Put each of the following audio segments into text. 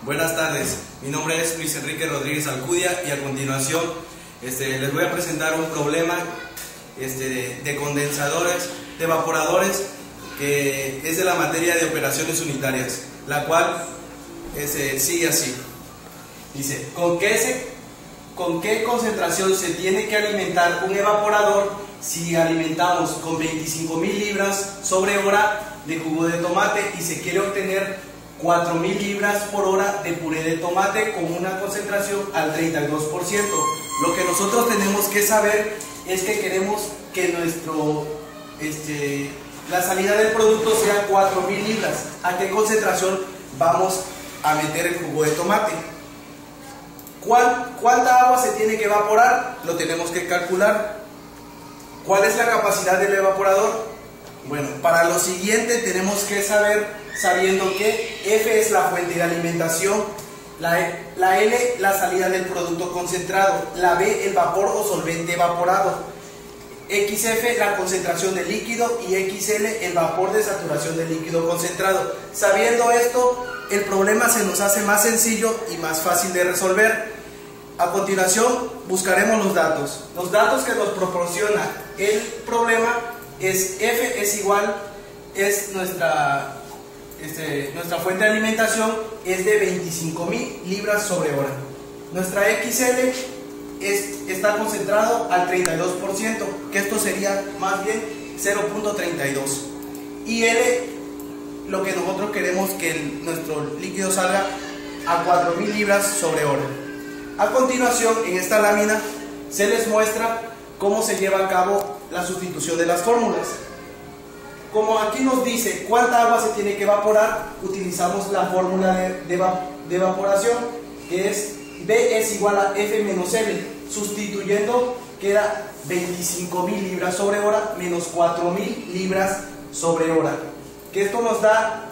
Buenas tardes, mi nombre es Luis Enrique Rodríguez Alcudia y a continuación les voy a presentar un problema de condensadores, de evaporadores, que es de la materia de operaciones unitarias, la cual sigue así. Dice, ¿con qué concentración se tiene que alimentar un evaporador si alimentamos con 25.000 libras sobre hora de jugo de tomate y se quiere obtener 4.000 libras por hora de puré de tomate con una concentración al 32%? Lo que nosotros tenemos que saber es que queremos que la salida del producto sea 4.000 libras. ¿A qué concentración vamos a meter el jugo de tomate? ¿Cuánta agua se tiene que evaporar? Lo tenemos que calcular. ¿Cuál es la capacidad del evaporador? Bueno, para lo siguiente tenemos que saber, sabiendo que F es la fuente de alimentación, la L la salida del producto concentrado, la B el vapor o solvente evaporado, XF la concentración del líquido y XL el vapor de saturación del líquido concentrado. Sabiendo esto, el problema se nos hace más sencillo y más fácil de resolver. A continuación buscaremos los datos. Los datos que nos proporciona el problema es F es nuestra fuente de alimentación es de 25.000 libras sobre hora. Nuestra XL está concentrado al 32%, que esto sería más bien 0.32. Y L, lo que nosotros queremos que nuestro líquido salga a 4.000 libras sobre hora. A continuación, en esta lámina se les muestra cómo se lleva a cabo la sustitución de las fórmulas. Como aquí nos dice cuánta agua se tiene que evaporar, utilizamos la fórmula de evaporación, que es B es igual a F menos L, sustituyendo queda 25.000 libras sobre hora menos 4.000 libras sobre hora, que esto nos da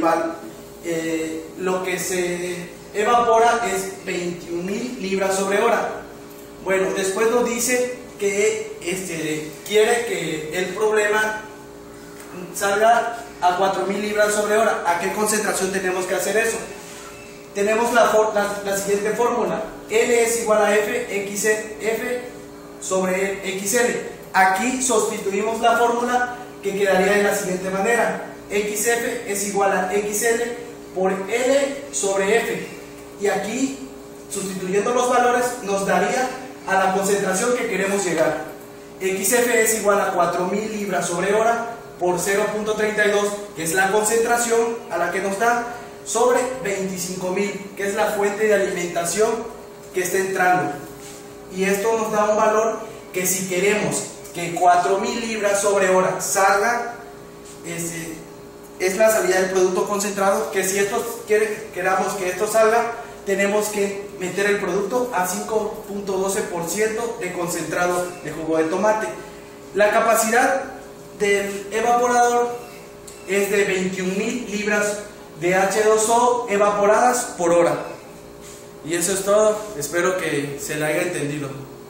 lo que se evapora es 21.000 libras sobre hora. Bueno, después nos dice que quiere que el problema salga a 4.000 libras sobre hora. ¿A qué concentración tenemos que hacer eso? Tenemos la siguiente fórmula: L es igual a F sobre XL. Aquí sustituimos la fórmula, que quedaría de la siguiente manera: XF es igual a XL por L sobre F. Y aquí, sustituyendo los valores, nos daría a la concentración que queremos llegar. XF es igual a 4.000 libras sobre hora por 0.32, que es la concentración a la que nos da, sobre 25.000, que es la fuente de alimentación que está entrando. Y esto nos da un valor que, si queremos que 4.000 libras sobre hora salga, es la salida del producto concentrado, que si queramos que esto salga, tenemos que meter el producto a 5.12% de concentrado de jugo de tomate. La capacidad del evaporador es de 21.000 libras de H2O evaporadas por hora. Y eso es todo, espero que se le haya entendido.